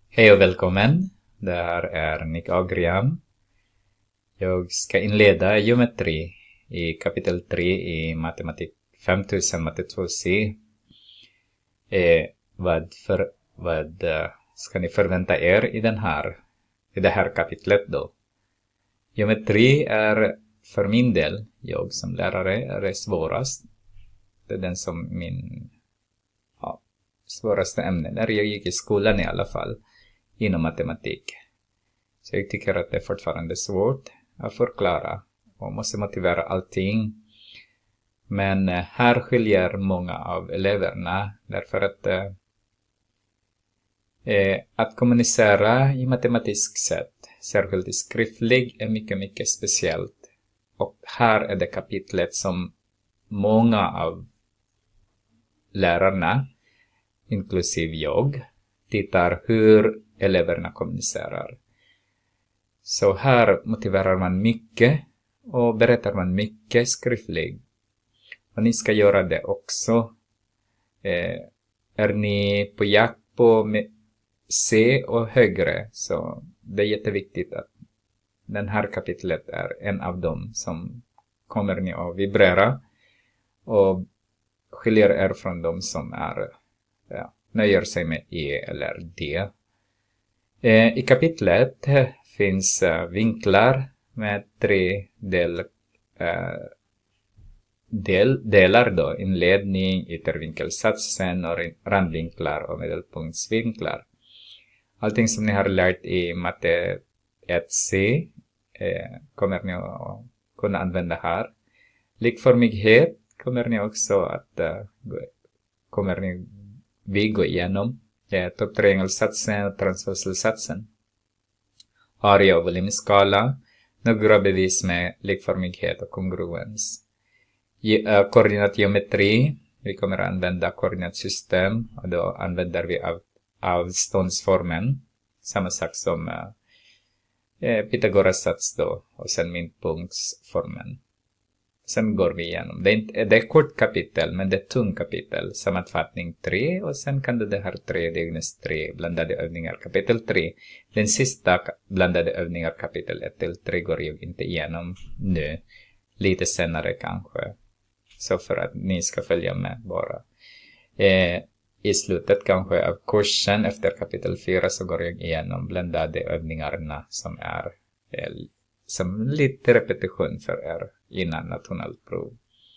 Hej och välkommen. Det här är Nick Agriam. Jag ska inleda geometri i kapitel 3 i matematik 5000 matte 2C. Vad ska ni förvänta er i det här kapitlet då? Geometri är för min del, jag som lärare, är det svårast. Det är den som min svåraste ämne när jag gick i skolan i alla fall. Inom matematik. Så jag tycker att det är fortfarande svårt att förklara och måste motivera allting. Men här skiljer många av eleverna därför att kommunicera i matematiskt sätt, särskilt i skriftlig, är mycket, mycket speciellt. Och här är det kapitlet som många av lärarna, inklusive jag, tittar hur eleverna kommunicerar. Så här motiverar man mycket och berättar man mycket skriftligt. Och ni ska göra det också. Är ni på jakt på C och högre, så det är jätteviktigt att den här kapitlet är en av dem som kommer ni att vibrera och skiljer er från dem som nöjer sig med E eller D. I kapitlet finns vinklar med 3 delar då. Inledning, yttervinkelsatsen och randvinklar och medelpunktsvinklar. Allting som ni har lärt i matte 1C kommer ni att kunna använda här. Likformighet kommer ni också att vi gå igenom. Topptriangelsatsen och transversalsatsen. Area och volymskala. Några bevis med likformighet och kongruens. Koordinatgeometri. Vi kommer att använda koordinatsystem. Och då använder vi avståndsformen. Samma sak som Pythagoras sats då. Och sen mittpunktsformen. Sen går vi igenom. Det är kort kapitel, men det är tung kapitel. Sammanfattning 3 och sen kan det här 3, diagnos 3, blandade övningar kapitel 3. Den sista blandade övningar kapitel 1 till 3 går jag inte igenom nu. Lite senare kanske. Så för att ni ska följa med bara. I slutet kanske av kursen efter kapitel 4 så går jag igenom blandade övningarna som är som lite repetition för er innan nationellt prov.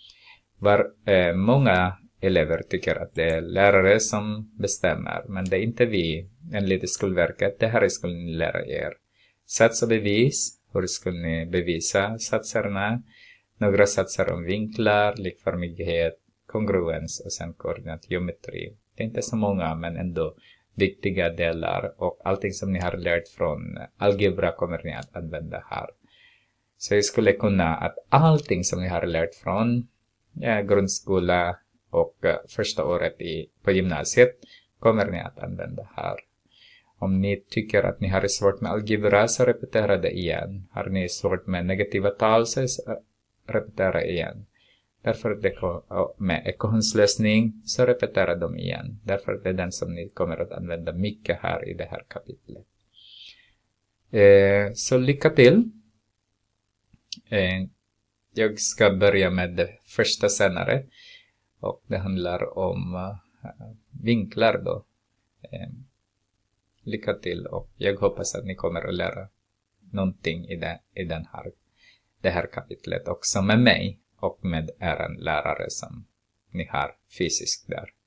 Många elever tycker att det är lärare som bestämmer, men det är inte vi. Enligt Skolverket, det här skulle ni lära er. Sats och bevis, hur skulle ni bevisa satserna? Några satser om vinklar, likformighet, kongruens och sen koordinatgeometri. Det är inte så många, men ändå viktiga delar, och allting som ni har lärt från algebra kommer ni att använda här. Så jag skulle kunna att allting som ni har lärt från grundskola och första året på gymnasiet kommer ni att använda här. Om ni tycker att ni har svårt med algebra, så repetera det igen. Har ni svårt med negativa tal, så repetera igen. Därför med ekvationslösning, så repetera dem igen. Därför det är den som ni kommer att använda mycket här i det här kapitlet. Så lycka till. Jag ska börja med det första senare. Och det handlar om vinklar då. Lycka till, och jag hoppas att ni kommer att lära någonting i det här kapitlet också med mig och med er lärare som ni har fysiskt där.